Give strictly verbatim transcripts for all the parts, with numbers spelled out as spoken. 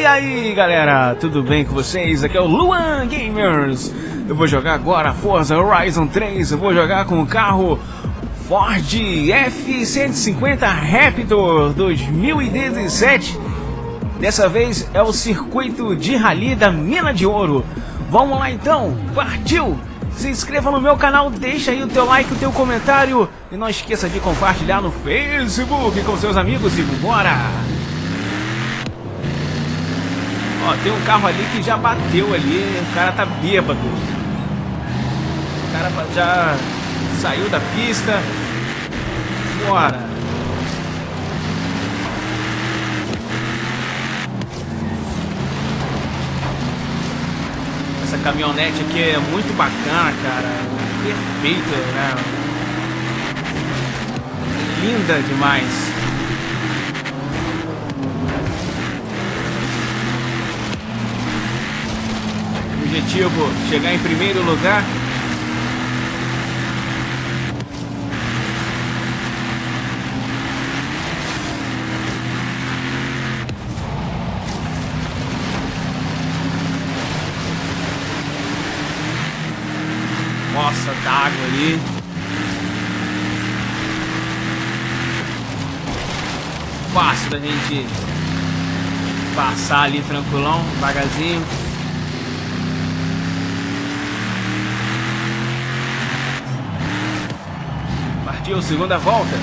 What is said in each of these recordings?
E aí galera, tudo bem com vocês? Aqui é o Luan Gamers. Eu vou jogar agora Forza Horizon três. Eu vou jogar com o carro Ford F cento e cinquenta Raptor dois mil e dezessete. Dessa vez é o circuito de rally da Mina de Ouro. Vamos lá então, partiu! Se inscreva no meu canal, deixa aí o teu like, o teu comentário e não esqueça de compartilhar no Facebook com seus amigos e bora! Ó, tem um carro ali que já bateu ali, o cara tá bêbado. O cara já saiu da pista. Bora! Essa caminhonete aqui é muito bacana, cara. Perfeita, né? Linda demais. Objetivo: chegar em primeiro lugar. Nossa, tá água ali. Fácil da gente passar ali tranquilão, devagarzinho. Partiu, segunda volta.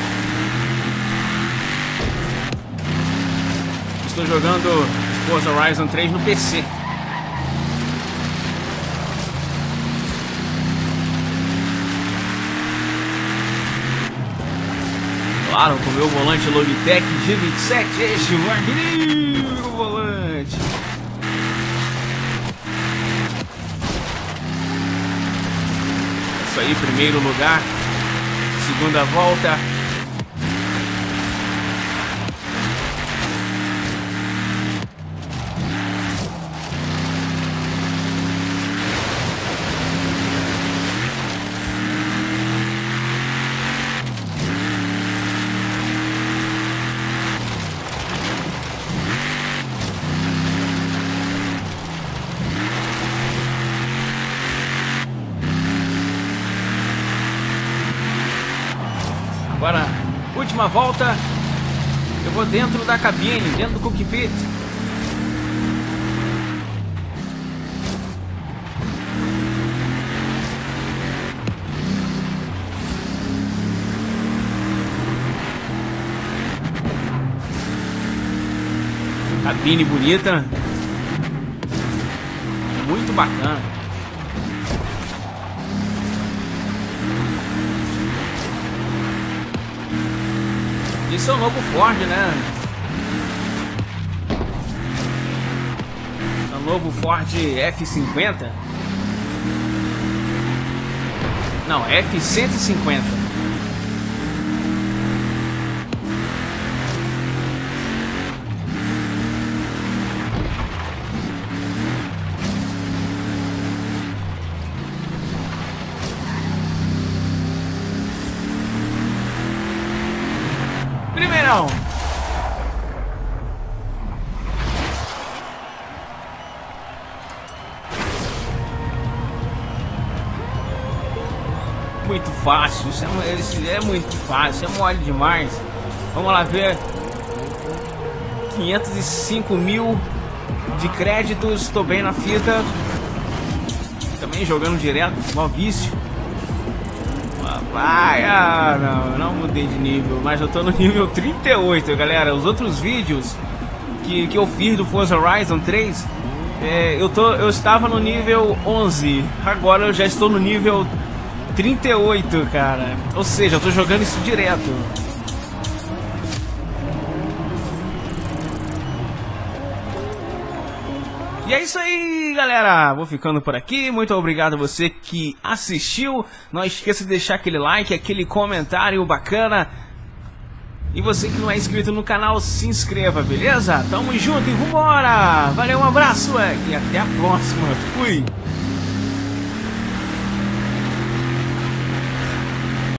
Estou jogando Forza Horizon três no P C. Claro, com o meu volante Logitech G vinte e sete, este magnífico volante. Isso aí, primeiro lugar, segunda volta. Agora, última volta, eu vou dentro da cabine, dentro do cockpit. Cabine bonita, muito bacana. Esse é o novo Ford, né? É o novo Ford F cinquenta. Não, F cento e cinquenta. Primeirão. Muito fácil, isso é, isso é muito fácil, é mole demais. Vamos lá ver. quinhentos e cinco mil de créditos, estou bem na fita. Também jogando direto, mal vício. Vai, ah, não, eu não mudei de nível, mas eu tô no nível trinta e oito, galera. Os outros vídeos que, que eu fiz do Forza Horizon três, é, eu, tô, eu estava no nível onze, agora eu já estou no nível trinta e oito, cara. Ou seja, eu tô jogando isso direto. E é isso aí, galera. Vou ficando por aqui. Muito obrigado a você que assistiu. Não esqueça de deixar aquele like, aquele comentário bacana. E você que não é inscrito no canal, se inscreva, beleza? Tamo junto e vambora. Valeu, um abraço e até a próxima. Fui.